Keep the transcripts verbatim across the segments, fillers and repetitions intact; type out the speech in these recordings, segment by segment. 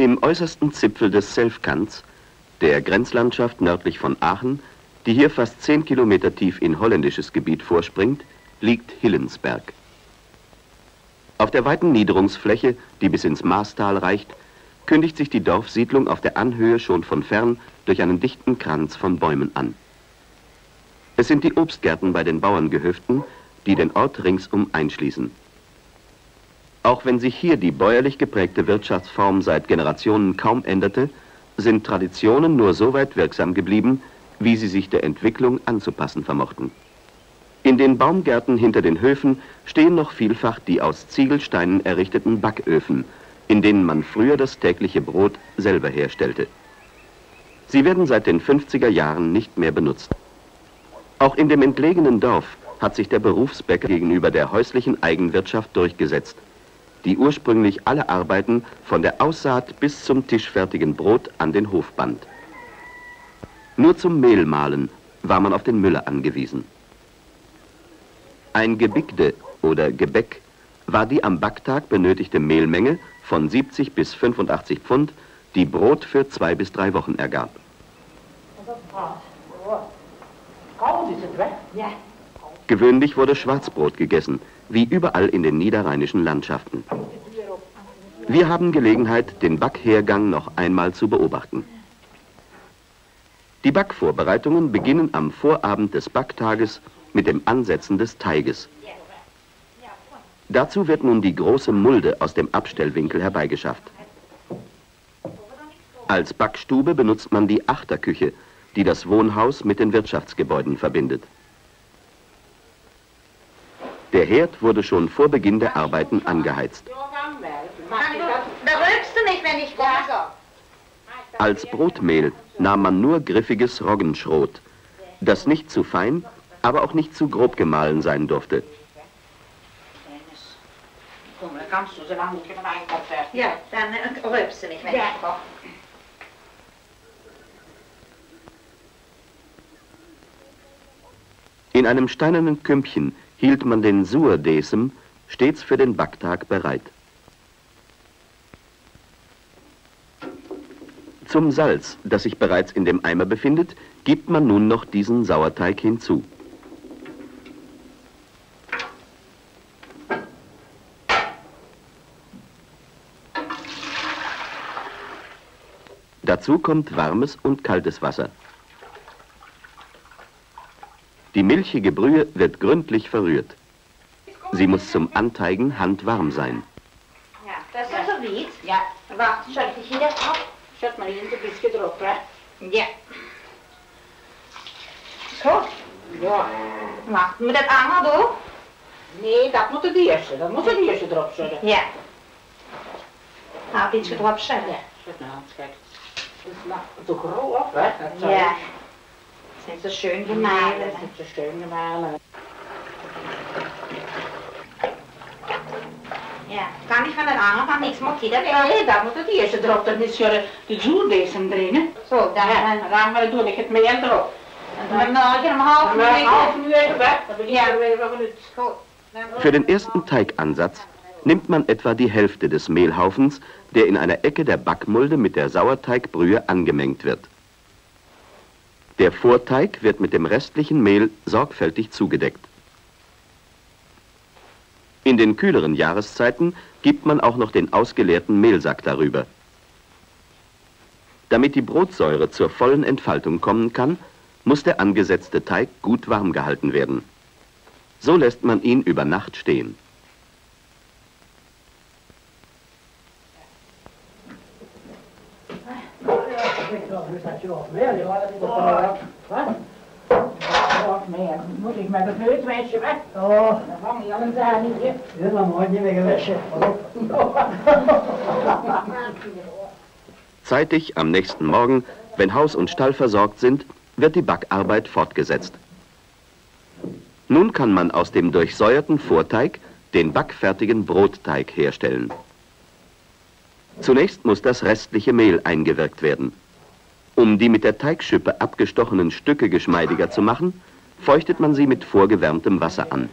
Im äußersten Zipfel des Selfkants, der Grenzlandschaft nördlich von Aachen, die hier fast zehn Kilometer tief in holländisches Gebiet vorspringt, liegt Hillensberg. Auf der weiten Niederungsfläche, die bis ins Maastal reicht, kündigt sich die Dorfsiedlung auf der Anhöhe schon von fern durch einen dichten Kranz von Bäumen an. Es sind die Obstgärten bei den Bauerngehöften, die den Ort ringsum einschließen. Auch wenn sich hier die bäuerlich geprägte Wirtschaftsform seit Generationen kaum änderte, sind Traditionen nur so weit wirksam geblieben, wie sie sich der Entwicklung anzupassen vermochten. In den Baumgärten hinter den Höfen stehen noch vielfach die aus Ziegelsteinen errichteten Backöfen, in denen man früher das tägliche Brot selber herstellte. Sie werden seit den fünfziger Jahren nicht mehr benutzt. Auch in dem entlegenen Dorf hat sich der Berufsbäcker gegenüber der häuslichen Eigenwirtschaft durchgesetzt, die ursprünglich alle Arbeiten von der Aussaat bis zum tischfertigen Brot an den Hof band. Nur zum Mehlmahlen war man auf den Müller angewiesen. Ein Gebigde oder Gebäck war die am Backtag benötigte Mehlmenge von siebzig bis fünfundachtzig Pfund, die Brot für zwei bis drei Wochen ergab. Gewöhnlich wurde Schwarzbrot gegessen, wie überall in den niederrheinischen Landschaften. Wir haben Gelegenheit, den Backhergang noch einmal zu beobachten. Die Backvorbereitungen beginnen am Vorabend des Backtages mit dem Ansetzen des Teiges. Dazu wird nun die große Mulde aus dem Abstellwinkel herbeigeschafft. Als Backstube benutzt man die Achterküche, die das Wohnhaus mit den Wirtschaftsgebäuden verbindet. Der Herd wurde schon vor Beginn der Arbeiten angeheizt. Da rülpst du nicht, wenn ich komme. Als Brotmehl nahm man nur griffiges Roggenschrot, das nicht zu fein, aber auch nicht zu grob gemahlen sein durfte. Ja, dann rülpst du nicht, wenn ich koche. In einem steinernen Kümpchen hielt man den Suerdesem stets für den Backtag bereit. Zum Salz, das sich bereits in dem Eimer befindet, gibt man nun noch diesen Sauerteig hinzu. Dazu kommt warmes und kaltes Wasser. Die milchige Brühe wird gründlich verrührt. Sie muss zum Anteigen handwarm sein. Ja, das ist so weit. Ja. Warte, schalte ich wieder auf. Zet maar in een beetje erop, hè? Ja. Zo. Ja. Wacht, moet dat allemaal doen? Nee, dat moet het eerste. Dat moet het eerste erop zetten. Ja. Nou, een beetje erop zetten. Ja, zet nou, kijk. Dat is nog te grof, hè? Dat Ja. Het is niet zo schön gemahlen. Nee, dat is niet zo schön gemahlen. Ja, kan ik van het aangaan niks moet dat Nee, dat moet het eerste erop. Dan is je de zoerdesem erin, hè? Zo, dan Ja, dan gaan we doen ik het meel erop. En dan nog een half Dan ben ik een half uur. uur even weg. Dan ben ik er weer even uit. Goed. Für den ersten Teigansatz nimmt man etwa die Hälfte des Mehlhaufens, der in einer Ecke der Backmulde mit der Sauerteigbrühe angemengt wird. Der Vorteig wird mit dem restlichen Mehl sorgfältig zugedeckt. In den kühleren Jahreszeiten gibt man auch noch den ausgeleerten Mehlsack darüber. Damit die Brotsäure zur vollen Entfaltung kommen kann, muss der angesetzte Teig gut warm gehalten werden. So lässt man ihn über Nacht stehen. Moet ik met het neuswensje weg? Oh, Dan vang je al een zaadje. ja, dan moet je weer gewaschen. Zeitig am nächsten Morgen, wenn Haus und Stall versorgt sind, wird die Backarbeit fortgesetzt. Nun kann man aus dem durchsäuerten Vorteig den backfertigen Brotteig herstellen. Zunächst muss das restliche Mehl eingewirkt werden. Um die mit der Teigschippe abgestochenen Stücke geschmeidiger zu machen, feuchtet man sie mit vorgewärmtem Wasser an.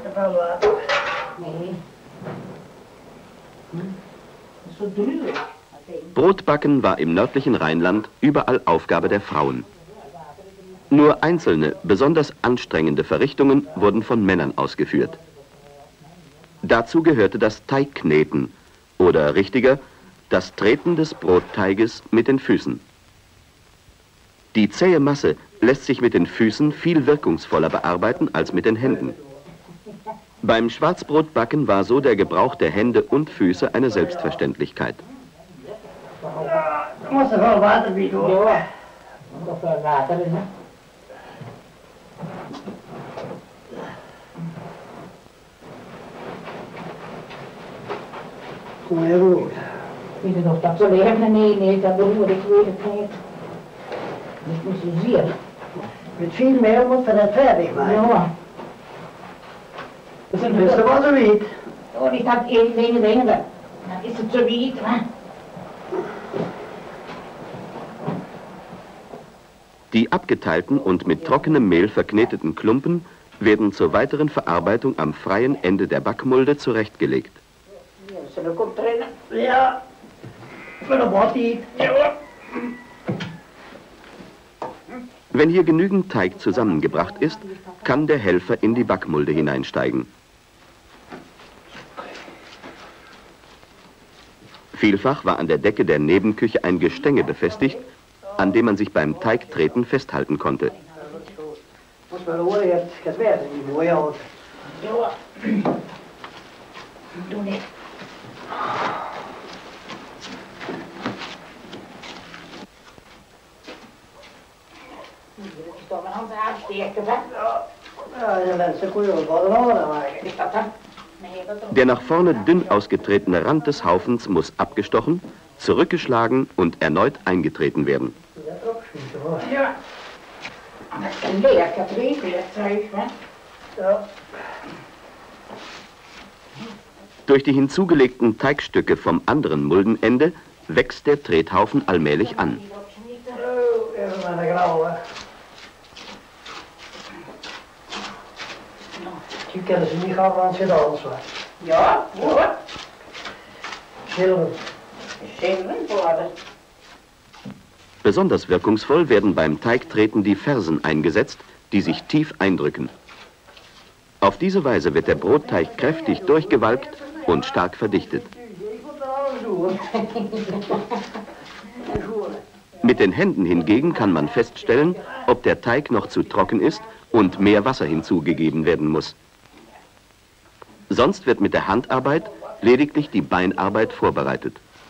Nee. Zo duur. Brotbacken war im nördlichen Rheinland überall Aufgabe der Frauen. Nur einzelne, besonders anstrengende Verrichtungen wurden von Männern ausgeführt. Dazu gehörte das Teigkneten oder richtiger, das Treten des Brotteiges mit den Füßen. Die zähe Masse lässt sich mit den Füßen viel wirkungsvoller bearbeiten als mit den Händen. Beim Schwarzbrotbacken war so der Gebrauch der Hände und Füße eine Selbstverständlichkeit. Ja, muss er voll Wasser wie du. Ja, noch voll Wasser, ne? Kom je goed. Vind je nog dat zo leven? Nee, nee, dat behoor ik weer het niet. Dat moet je zien. Met veel meel moet je dat fertig maken. Ja. Dus dat was zo niet. Oh, die staat één ding dingen. Dan is het zo niet, hè? Die abgeteilten und mit trockenem Mehl verkneteten Klumpen werden zur weiteren Verarbeitung am freien Ende der Backmulde zurechtgelegt. Ja, met een bottie. Wenn hier genügend Teig zusammengebracht ist, kann der Helfer in die Backmulde hineinsteigen. Vielfach war an der Decke der Nebenküche ein Gestänge befestigt, an dem man sich beim Teigtreten festhalten konnte. Als men horen heeft gezwerd, die mooie oud. Ja. Doe niet. Ik zal mijn handen aansteken, hè? Ja, de mensen kunnen ook wel een andere maken. Is dat dan? Nee, dat ook. Der nach vorne dünn ausgetretene Rand des Haufens muss abgestochen, zurückgeschlagen und erneut eingetreten werden. Ja. Dat is een leertje, weet je, hè? Ja. Durch die hinzugelegten Teigstücke vom anderen Muldenende wächst der Trethaufen allmählich an. Oh, even met een grauwe. Die kennen ze niet gaan, want ze dans was. Ja, hoor. Zilver. Zilver worden. Besonders wirkungsvoll werden beim Teigtreten die Fersen eingesetzt, die sich tief eindrücken. Auf diese Weise wird der Brotteig kräftig durchgewalkt und stark verdichtet. Mit den Händen hingegen kann man feststellen, ob der Teig noch zu trocken ist und mehr Wasser hinzugegeben werden muss. Sonst wird mit der Handarbeit lediglich die Beinarbeit vorbereitet.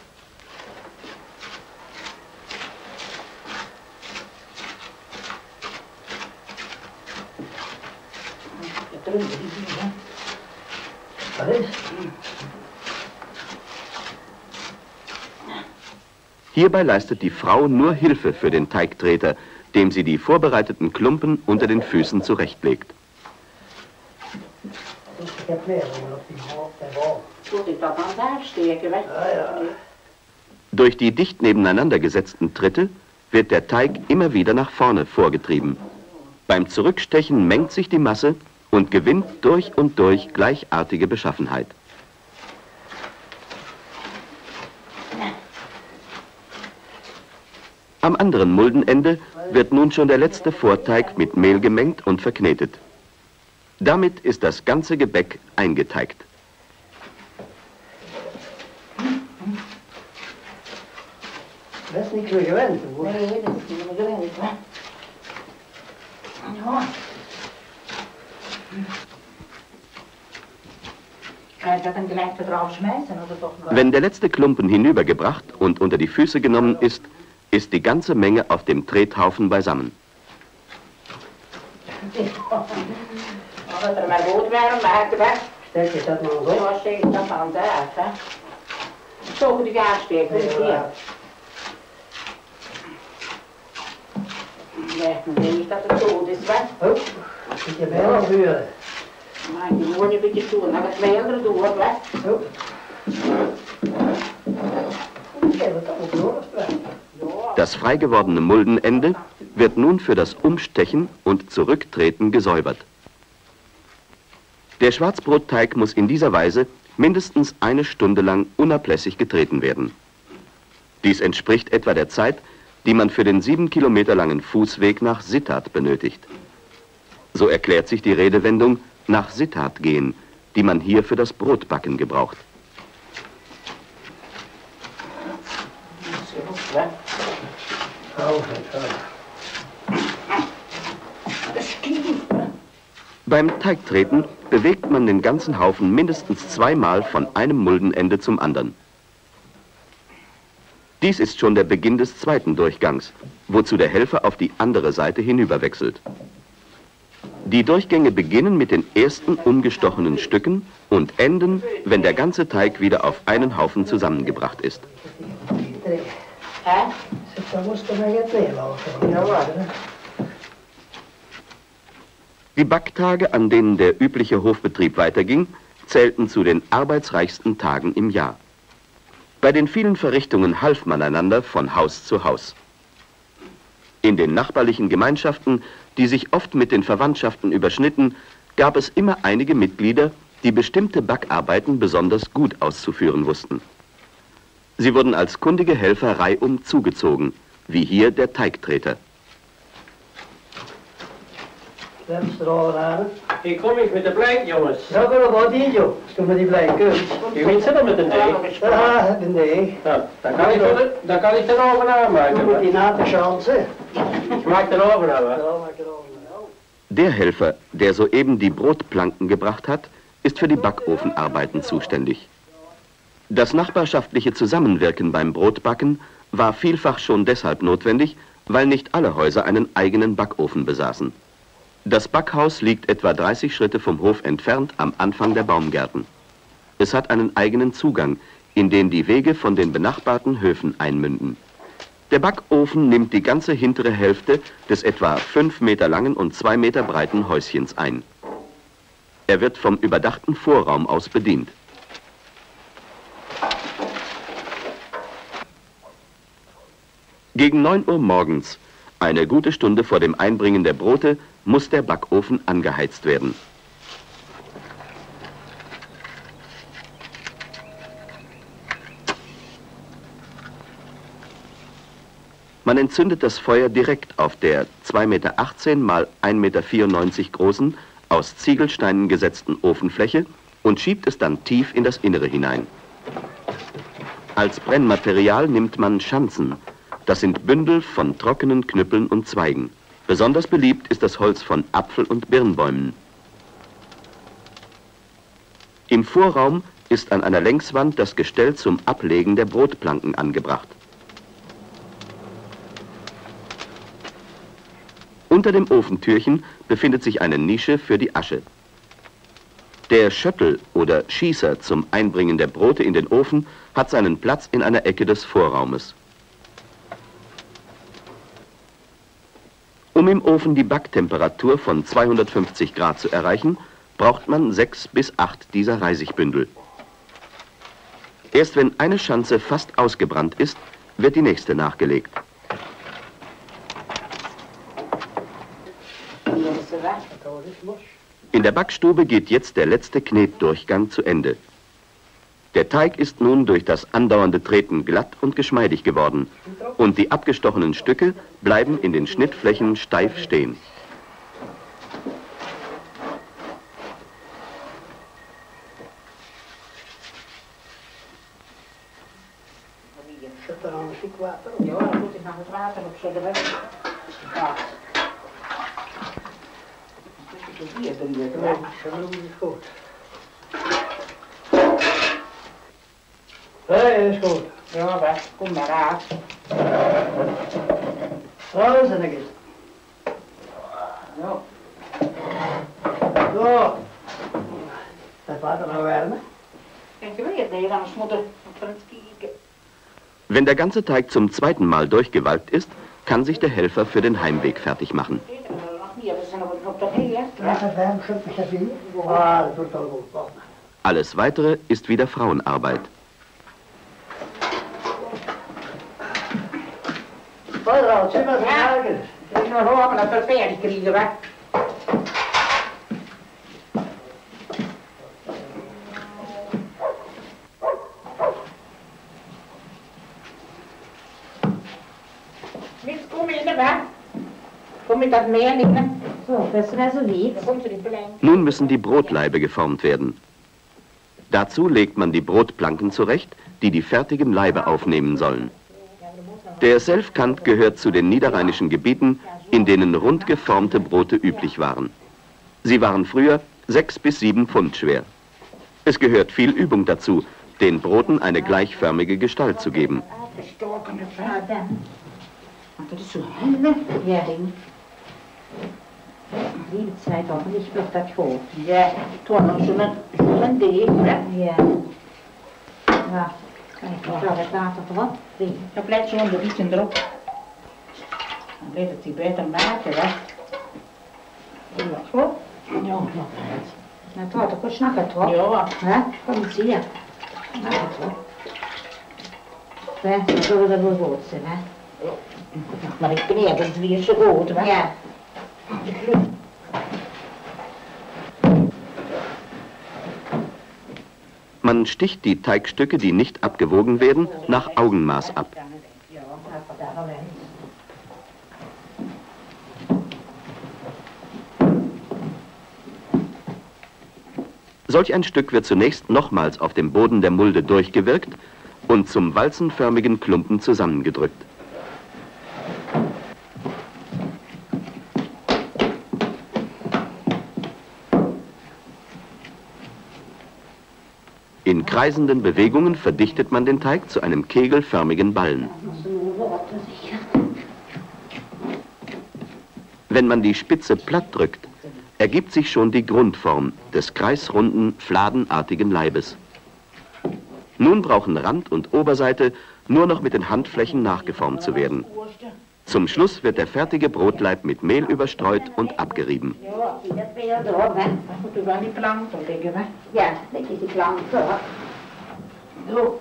Wat is? Hierbei leistet die Frau nur Hilfe für den Teigtreter, dem sie die vorbereiteten Klumpen unter den Füßen zurechtlegt. Ik heb meer dan op die bal. Moet ik dat aan daar steken, hè? Ja, ja. Durch die dicht nebeneinander gesetzten Tritte wird der Teig immer wieder nach vorne vorgetrieben. Beim Zurückstechen mengt sich die Masse und gewinnt durch und durch gleichartige Beschaffenheit. Am anderen Muldenende wird nun schon der letzte Vorteig mit Mehl gemengt und verknetet. Damit ist das ganze Gebäck eingeteigt. Dat is niet zo gewend. Hoor. Nee, dat is niet meer gewend, hè? Ja. Kan ik dat dan gelijk drauf schmeißen, oder doch noch? Wenn der letzte Klumpen hinübergebracht und unter die Füße genommen ist, ist die ganze Menge auf dem Trethaufen beisammen. Als er maar goed warm maken, hè? Steek je dat maar eens op. Ja, steek dat aan daar, hè? Zo goed gaan steken, hier. Nee, ik denk niet dat het zo is, hè? Oh, zit je bijna buren. Maar je moet een beetje doen, dan gaat het wel door, hè? Oh. Ik heb het ook doorgesproken. Das frei gewordene Muldenende wird nun für das Umstechen und Zurücktreten gesäubert. Der Schwarzbrotteig muss in dieser Weise mindestens eine Stunde lang unablässig getreten werden. Dies entspricht etwa der Zeit, die man für den sieben Kilometer langen Fußweg nach Sittard benötigt. So erklärt sich die Redewendung nach Sittard gehen, die man hier für das Brotbacken gebraucht. Beim Teigtreten bewegt man den ganzen Haufen mindestens zweimal von einem Muldenende zum anderen. Dies ist schon der Beginn des zweiten Durchgangs, wozu der Helfer auf die andere Seite hinüberwechselt. Die Durchgänge beginnen mit den ersten umgestochenen Stücken und enden, wenn der ganze Teig wieder auf einen Haufen zusammengebracht ist. Die Backtage, an denen der übliche Hofbetrieb weiterging, zählten zu den arbeitsreichsten Tagen im Jahr. Bei den vielen Verrichtungen half man einander von Haus zu Haus. In den nachbarlichen Gemeinschaften, die sich oft mit den Verwandtschaften überschnitten, gab es immer einige Mitglieder, die bestimmte Backarbeiten besonders gut auszuführen wussten. Sie wurden als kundige Helfer reihum zugezogen, wie hier der Teigtreter. Hier kom ik met de blijk, jongens. Ja, maar wat hier, joh. Kom met die blijk. Je weet zitten met een deeg. Ja, een deeg. Ja, dan kan ik er, dan kan ik er oven aanmaken. Met die nate chance. Ich mag den Ofen aber. Der Helfer, der soeben die Brotplanken gebracht hat, ist für die Backofenarbeiten zuständig. Das nachbarschaftliche Zusammenwirken beim Brotbacken war vielfach schon deshalb notwendig, weil nicht alle Häuser einen eigenen Backofen besaßen. Das Backhaus liegt etwa dreißig Schritte vom Hof entfernt am Anfang der Baumgärten. Es hat einen eigenen Zugang, in den die Wege von den benachbarten Höfen einmünden. Der Backofen nimmt die ganze hintere Hälfte des etwa fünf Meter langen und zwei Meter breiten Häuschens ein. Er wird vom überdachten Vorraum aus bedient. Gegen neun Uhr morgens, eine gute Stunde vor dem Einbringen der Brote, muss der Backofen angeheizt werden. Man entzündet das Feuer direkt auf der zwei Meter achtzehn mal ein Meter vierundneunzig großen, aus Ziegelsteinen gesetzten Ofenfläche und schiebt es dann tief in das Innere hinein. Als Brennmaterial nimmt man Schanzen. Das sind Bündel von trockenen Knüppeln und Zweigen. Besonders beliebt ist das Holz von Apfel- und Birnbäumen. Im Vorraum ist an einer Längswand das Gestell zum Ablegen der Brotplanken angebracht. Unter dem Ofentürchen befindet sich eine Nische für die Asche. Der Schöttel oder Schießer zum Einbringen der Brote in den Ofen hat seinen Platz in einer Ecke des Vorraumes. Um im Ofen die Backtemperatur von zweihundertfünfzig Grad zu erreichen, braucht man sechs bis acht dieser Reisigbündel. Erst wenn eine Schanze fast ausgebrannt ist, wird die nächste nachgelegt. In der Backstube geht jetzt der letzte Knetdurchgang zu Ende. Der Teig ist nun durch das andauernde Treten glatt und geschmeidig geworden und die abgestochenen Stücke bleiben in den Schnittflächen steif stehen. Nee, is goed. Ja, weg. Kom maar uit. Zo zit ik eens. Ja. Zo. Dat water nou wärmen. Ik weet niet, anders moet ik voor het kijken. Wenn der ganze Teig zum zweiten Mal durchgewalkt ist, kann sich der Helfer für den Heimweg fertig machen. Alles Weitere ist wieder Frauenarbeit. Vader, zie maar vragen. Ik wil nog horen dat we fertig krijgen, hè. Mit Gummi, ne? Komm mit das Meer nicht, ne? So, das wäre so wie. Nun müssen die Brotlaibe geformt werden. Dazu legt man die Brotplanken zurecht, die die fertigen Laibe aufnehmen sollen. Der Selfkant gehört zu den niederrheinischen Gebieten, in denen rund geformte Brote üblich waren. Sie waren früher sechs bis sieben Pfund schwer. Es gehört viel Übung dazu, den Broten eine gleichförmige Gestalt zu geben. Das ist so helle. Ja, die Zeit auch nicht bloß das Brot. Ja, tun uns schon ein Ding, ne? Ja. Ja. Ich glaube, das war drauf. Da bleibt schon ein bisschen drauf. Dann wird es sich besser merken, ne? Ja, so. Ja, noch eins. Na, toll, da kannst du nachher drauf. Ja. Ja, komm hier. Nachher drauf. Ja, so soll das wohl gut sein, ne? Mach mal, ich bin irgendwie so gut, ne? Ja. Man sticht die Teigstücke, die nicht abgewogen werden, nach Augenmaß ab. Solch ein Stück wird zunächst nochmals auf dem Boden der Mulde durchgewirkt und zum walzenförmigen Klumpen zusammengedrückt. In kreisenden Bewegungen verdichtet man den Teig zu einem kegelförmigen Ballen. Wenn man die Spitze platt drückt, ergibt sich schon die Grundform des kreisrunden, fladenartigen Leibes. Nun brauchen Rand und Oberseite nur noch mit den Handflächen nachgeformt zu werden. Zum Schluss wird der fertige Brotleib mit Mehl überstreut und abgerieben. Ja, das wäre da, ne? Du warst die Planke legen, ne? Ja, das ist die Planke. So.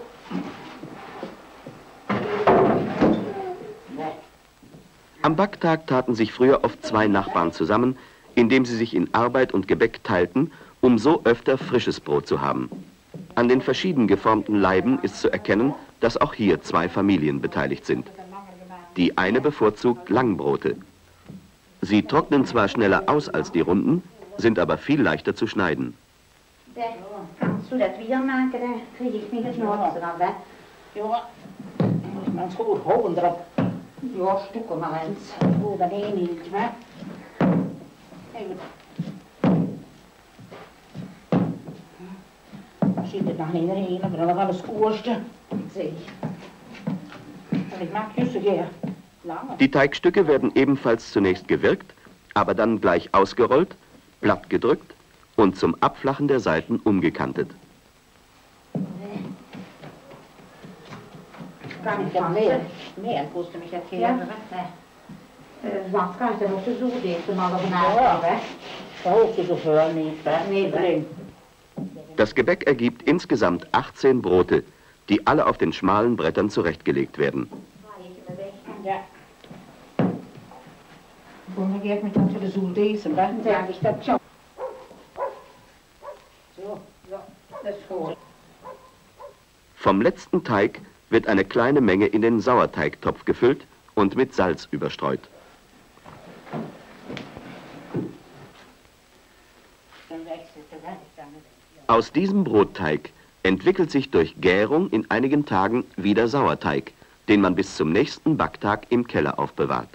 Am Backtag taten sich früher oft zwei Nachbarn zusammen, indem sie sich in Arbeit und Gebäck teilten, um so öfter frisches Brot zu haben. An den verschieden geformten Laiben ist zu erkennen, dass auch hier zwei Familien beteiligt sind. Die eine bevorzugt Langbrote. Sie trocknen zwar schneller aus als die runden, sind aber viel leichter zu schneiden. Kannst du das wieder machen? Da kriege ich nicht das Schnorzen an, ne? Ja, ich mach's gut, holen drauf. Ja, Stücke mal eins. Oh, dann eh nicht, ne? Da steht das nach hinten hin, aber dann war das Urste. Sehe ich. Ich mag Küsse hier. Die Teigstücke werden ebenfalls zunächst gewirkt, aber dann gleich ausgerollt, platt gedrückt und zum Abflachen der Seiten umgekantet. Gar nicht von mehr. Mehr, musst du mich erklären. Ja. Was kann ich denn noch so das mal auf den Ja, Arm? da hochst du so für nicht, Nee, ne? Das Gebäck ergibt insgesamt achtzehn Brote, die alle auf den schmalen Brettern zurechtgelegt werden. Ja. Und dann gehe ich mich dann für die Suldese, ne? Ja, ich das schon. So, ja, das ist gut. Vom letzten Teig wird eine kleine Menge in den Sauerteigtopf gefüllt und mit Salz überstreut. Aus diesem Brotteig entwickelt sich durch Gärung in einigen Tagen wieder Sauerteig, den man bis zum nächsten Backtag im Keller aufbewahrt.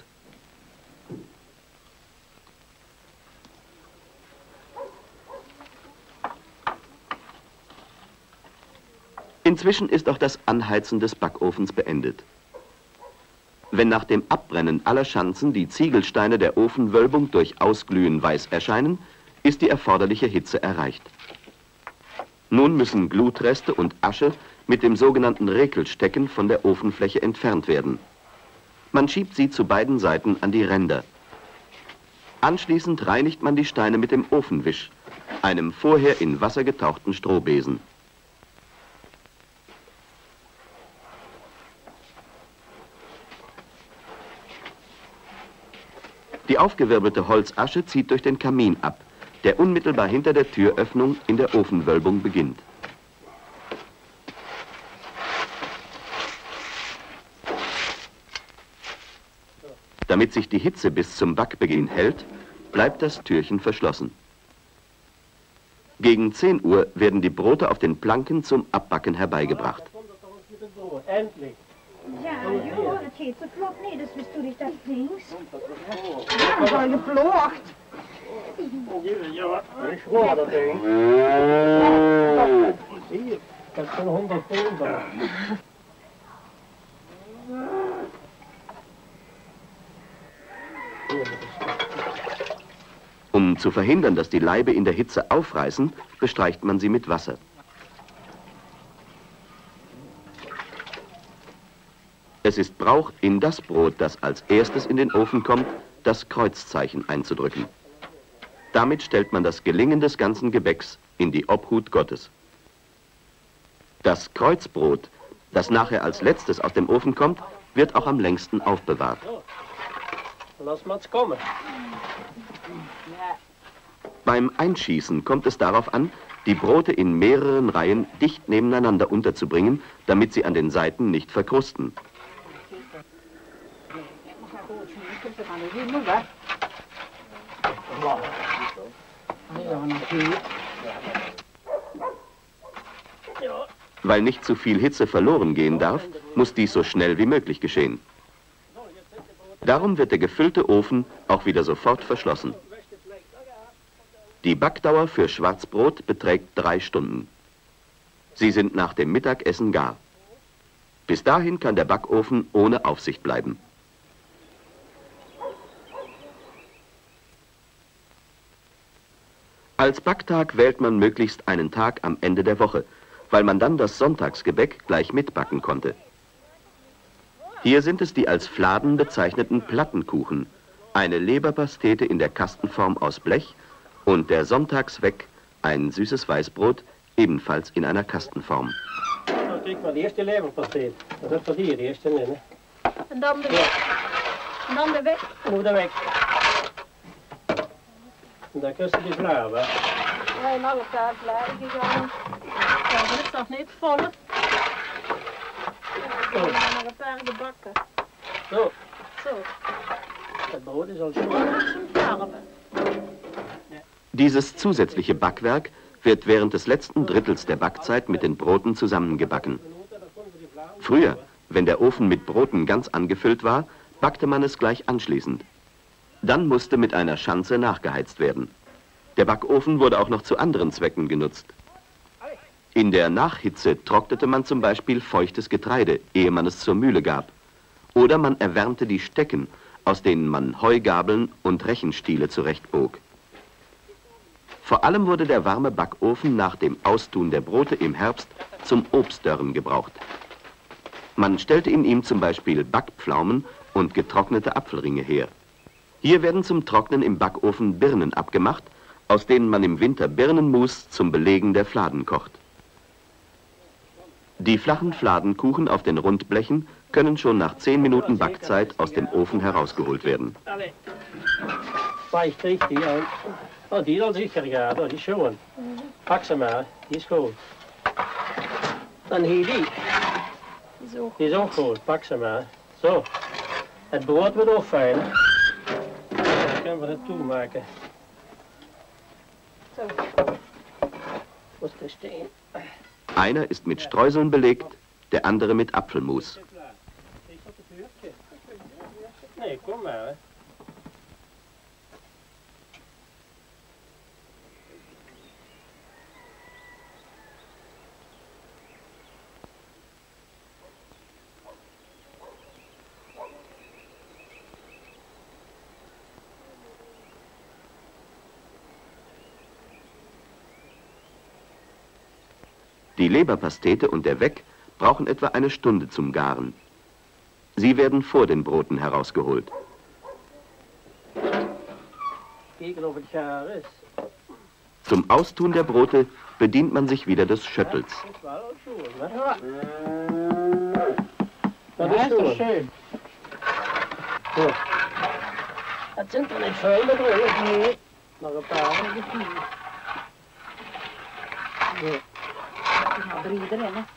Inzwischen ist auch das Anheizen des Backofens beendet. Wenn nach dem Abbrennen aller Schanzen die Ziegelsteine der Ofenwölbung durch Ausglühen weiß erscheinen, ist die erforderliche Hitze erreicht. Nun müssen Glutreste und Asche mit dem sogenannten Rekelstecken von der Ofenfläche entfernt werden. Man schiebt sie zu beiden Seiten an die Ränder. Anschließend reinigt man die Steine mit dem Ofenwisch, einem vorher in Wasser getauchten Strohbesen. Die aufgewirbelte Holzasche zieht durch den Kamin ab, der unmittelbar hinter der Türöffnung in der Ofenwölbung beginnt. Damit sich die Hitze bis zum Backbeginn hält, bleibt das Türchen verschlossen. Gegen zehn Uhr werden die Brote auf den Planken zum Abbacken herbeigebracht. Endlich. Ja, joh, het gaat zo vlot niet, dus we doen dat links. Ja, dan ga je vlocht. Ja, dat is waar dat ding. Hier, dat is zo'n honderd pond. Um zu verhindern, dass die Laibe in der Hitze aufreißen, bestreicht man sie mit Wasser. Es ist Brauch, in das Brot, das als erstes in den Ofen kommt, das Kreuzzeichen einzudrücken. Damit stellt man das Gelingen des ganzen Gebäcks in die Obhut Gottes. Das Kreuzbrot, das nachher als letztes aus dem Ofen kommt, wird auch am längsten aufbewahrt. Lass mal's kommen. Beim Einschießen kommt es darauf an, die Brote in mehreren Reihen dicht nebeneinander unterzubringen, damit sie an den Seiten nicht verkrusten. Weil nicht zu viel Hitze verloren gehen darf, muss dies so schnell wie möglich geschehen. Darum wird der gefüllte Ofen auch wieder sofort verschlossen. Die Backdauer für Schwarzbrot beträgt drei Stunden. Sie sind nach dem Mittagessen gar. Bis dahin kann der Backofen ohne Aufsicht bleiben. Als Backtag wählt man möglichst einen Tag am Ende der Woche, weil man dann das Sonntagsgebäck gleich mitbacken konnte. Hier sind es die als Fladen bezeichneten Plattenkuchen, eine Leberpastete in der Kastenform aus Blech und der Sonntagsweck, ein süßes Weißbrot, ebenfalls in einer Kastenform. Dan kijk maar, de eerste leverpastete. Dat is van hier, de eerste, nee. En dan de weg. En dan de weg. Moet er weg. En dan kust je die vlaar, hè? Nee, nog een paar vlaar gegaan. Ja, dat is toch niet vol? Zo. Nog een paar gebakken. Zo. Zo. Het brood is al zo. Zum Farben. Dieses zusätzliche Backwerk wird während des letzten Drittels der Backzeit mit den Broten zusammengebacken. Früher, wenn der Ofen mit Broten ganz angefüllt war, backte man es gleich anschließend. Dann musste mit einer Schanze nachgeheizt werden. Der Backofen wurde auch noch zu anderen Zwecken genutzt. In der Nachhitze trocknete man zum Beispiel feuchtes Getreide, ehe man es zur Mühle gab. Oder man erwärmte die Stecken, aus denen man Heugabeln und Rechenstiele zurechtbog. Vor allem wurde der warme Backofen nach dem Austun der Brote im Herbst zum Obstdörren gebraucht. Man stellte in ihm zum Beispiel Backpflaumen und getrocknete Apfelringe her. Hier werden zum Trocknen im Backofen Birnen abgemacht, aus denen man im Winter Birnenmus zum Belegen der Fladen kocht. Die flachen Fladenkuchen auf den Rundblechen können schon nach zehn Minuten Backzeit aus dem Ofen herausgeholt werden. Weicht richtig, ja. Oh, die dan sicher gaat, oh, die is schoon. Pak ze maar, die is goed. Dan hier die. Die is ook goed, pak ze maar. Zo. Het brood wordt ook fijn. Dan kunnen we het toemaken. Zo. Muss da stehen. Einer ist mit Streuseln belegt, der andere mit Apfelmus. Nee, kom maar. Hè. Die Leberpastete und der Weck brauchen etwa eine Stunde zum Garen. Sie werden vor den Broten herausgeholt. Kijken of het gaar is. Zum Austun der Brote bedient man sich wieder des Schöttels. Dat is wel ook zo, hè? Dat is toch schön. Zo. Het zijn er niet veel met rug, nee. Nog een paar. Zo. nog drie erin, hè.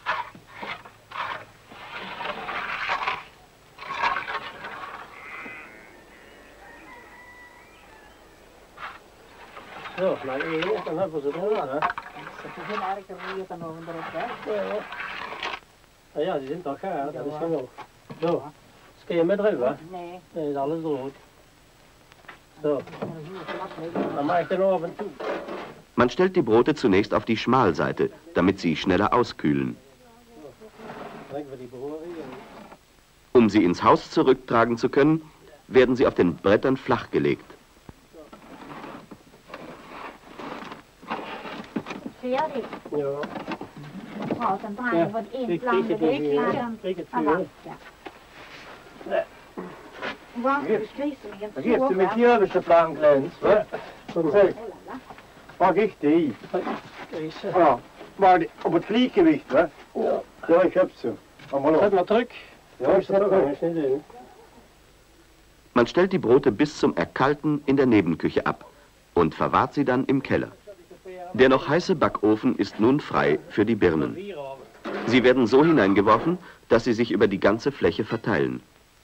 So, maar één, dan hebben ze het horen. Ze beginnen eigenlijk te weten over erop, hè? Ja, die zijn toch gaar, dat is genoeg. Zo, skij je met ruwen? Nee. Nee, is alles rood. So, dann mache ich den Ofen zu. Man stellt die Brote zunächst auf die Schmalseite, damit sie schneller auskühlen. Um sie ins Haus zurücktragen zu können, werden sie auf den Brettern flachgelegt. Fertig. Ja. Ja, dann drehen wir Ja, in krieg- lang krieg de het week. weer. Dan Krieg het ah, weer. wacht, ja. Wacht, Hier. dus kreeg ze me Dan geeft u met een die oudste plan kleins, hè? Dan zeg, pak ik die. Ja, maar die, op het vlieggewicht, hè? Ja. Ja, ik heb ze. Allemaal op. Zet maar terug. Ja, ik zet er niet in. Man stellt die Brote bis zum Erkalten in der Nebenküche ab und verwahrt sie dann im Keller. Der noch heiße Backofen ist nun frei für die Birnen. Sie werden so hineingeworfen, dass sie sich über die ganze Fläche verteilen.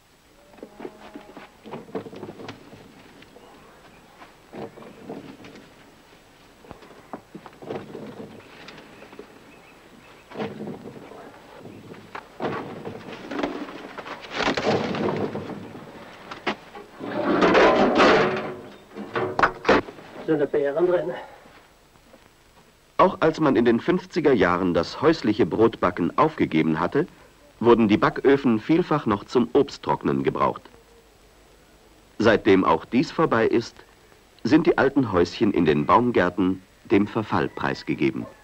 Sind Beeren drin? Auch als man in den fünfziger Jahren das häusliche Brotbacken aufgegeben hatte, wurden die Backöfen vielfach noch zum Obsttrocknen gebraucht. Seitdem auch dies vorbei ist, sind die alten Häuschen in den Baumgärten dem Verfall preisgegeben.